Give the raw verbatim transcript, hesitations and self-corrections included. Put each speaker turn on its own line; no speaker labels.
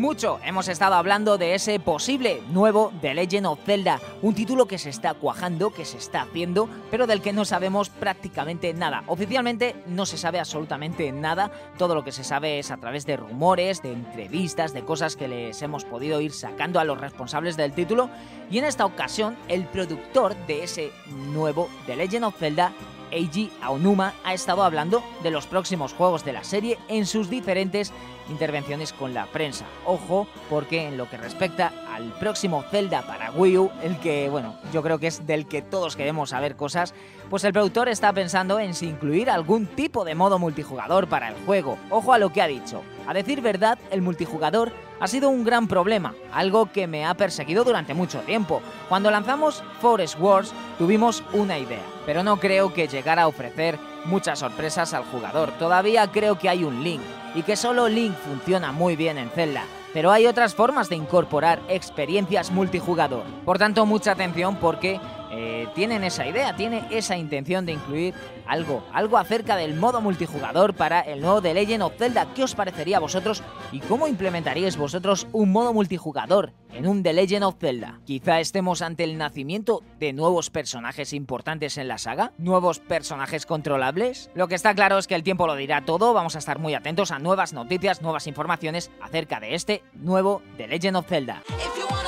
Mucho hemos estado hablando de ese posible nuevo The Legend of Zelda, un título que se está cuajando, que se está haciendo, pero del que no sabemos prácticamente nada. Oficialmente no se sabe absolutamente nada, todo lo que se sabe es a través de rumores, de entrevistas, de cosas que les hemos podido ir sacando a los responsables del título, y en esta ocasión el productor de ese nuevo The Legend of Zelda, Eiji Aonuma, ha estado hablando de los próximos juegos de la serie en sus diferentes intervenciones con la prensa. Ojo, porque en lo que respecta al próximo Zelda para Wii U, el que, bueno, yo creo que es del que todos queremos saber cosas, pues el productor está pensando en si incluir algún tipo de modo multijugador para el juego. Ojo a lo que ha dicho. A decir verdad, el multijugador ha sido un gran problema, algo que me ha perseguido durante mucho tiempo. Cuando lanzamos Forest Wars tuvimos una idea, pero no creo que llegara a ofrecer muchas sorpresas al jugador. Todavía creo que hay un Link, y que solo Link funciona muy bien en Zelda, pero hay otras formas de incorporar experiencias multijugador. Por tanto, mucha atención porque eh, tienen esa idea, tiene esa intención de incluir algo, algo acerca del modo multijugador para el nuevo The Legend of Zelda. ¿Qué os parecería a vosotros y cómo implementaríais vosotros un modo multijugador en un The Legend of Zelda? Quizá estemos ante el nacimiento de nuevos personajes importantes en la saga, nuevos personajes controlables. Lo que está claro es que el tiempo lo dirá todo. Vamos a estar muy atentos a nuevas noticias, nuevas informaciones acerca de este nuevo The Legend of Zelda.